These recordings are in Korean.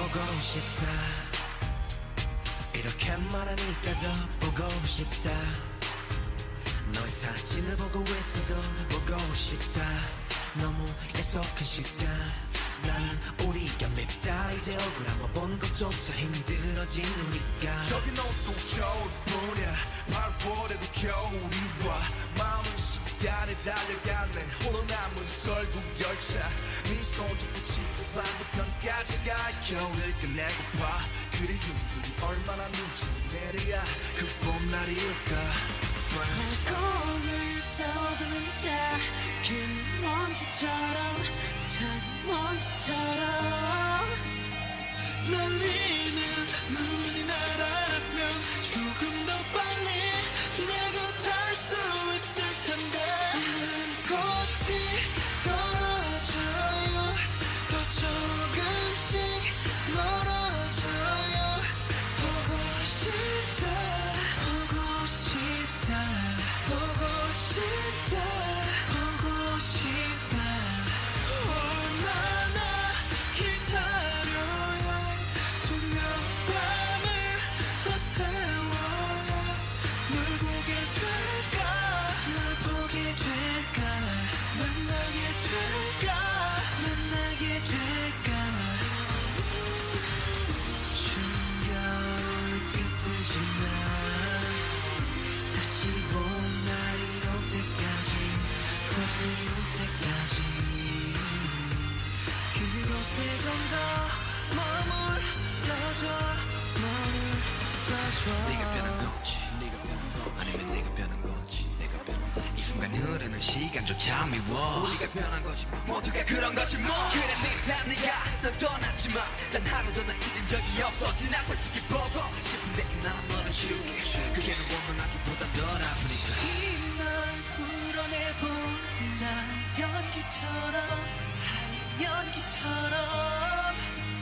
보고 싶다. 이렇게 말하니까 더 보고 싶다. 너의 사진을 보고 있어도 보고 싶다. 너무 애석한 시간. 나는 우리가 맵다. 이제 얼굴 한번 보는 것조차 힘들어진 우리가. 여긴 온통 겨울뿐이야. 8월에도 겨울이 와. 마음은 시간에 달려가네. 홀로 남은 설국 열차. 네 손 잡고 치고 반대편까지 가. 겨울을 끝내고파. 그리움들이 얼마나 눈치를 내려야 그 봄날일까. 공을 떠드는 작은 먼지처럼 작은 먼지처럼 날리는 눈이 나라면 조금 더 빨리 내 곁에 수 있을 텐데. 꽃이 떨어져요. 더 조금씩 멀어져요. 보고 싶다 보고 싶다 보고 싶다 보고 싶다. 얼마나 기다려야 투명 밤을 더 세워야 널 보게 될까. 널 보게 될까 만나게 될까. 만나게 될까. 충격이 뜨지만 다시 봄날이 올 때까지 봄이 올 때까지 그곳에 좀 더 머물러줘. 네가 변한 건지 네가 변한 거 아니면 내가 변한 건지 내가 변한 건지 이 순간 흐르는 시간조차 미워. 우리가 변한 거지 뭐. 모두가 그런 거지 뭐. 그래 내가 네가 널 떠났지만 단 하루도 널 잊은 적이 없어. 지나 솔직히 보고 싶은데 난 너를 지울게. 그게 는 원망하기보다 덜 아프니까. 이날 풀어내본다. 연기처럼 하얀 연기처럼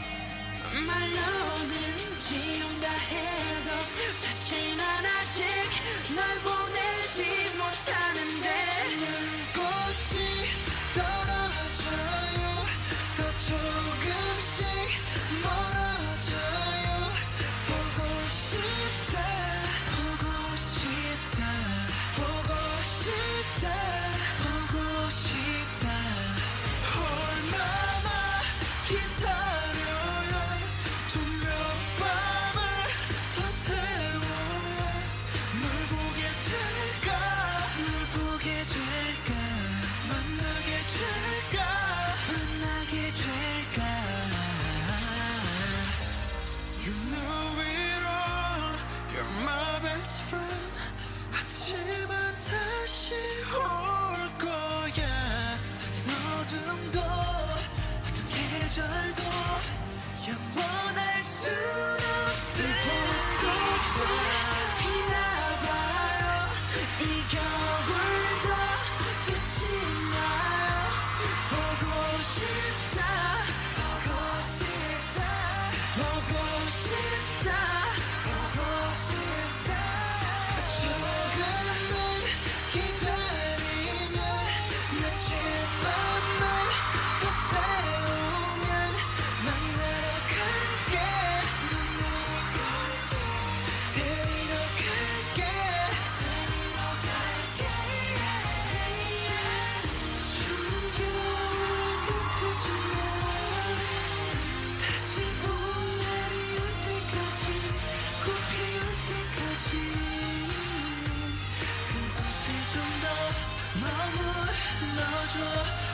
말로는 지운다 해도 사실 난 아직 널 보내지 못하는데. 꽃이 떨어져요. 더 조금씩 멀어져요. 보고 싶다 보고 싶다 보고 싶다 보고 싶다. 얼마나 기다려야 투명 밤을 더 세워야 널 보게 될까. 널 보게 될까 만나게 될까. 만나게 될까. You know it all. You're my best friend. 하지만 다시 올 거야. 어둠도 어떤 계절도 영원할 순 없을 곳에 피나봐요. 이 겨울도 끝이 나요. 보고 싶다 보고 싶다 보고 싶다 보고 싶다. 조금만 기다리면 며칠 밤만 더 새우면 만나러 갈게. 데리러 갈게. 충격을 멈추지마. 다시 봄날이 올 때까지 꽃이 올 때까지 그곳에 좀 더 머물러줘.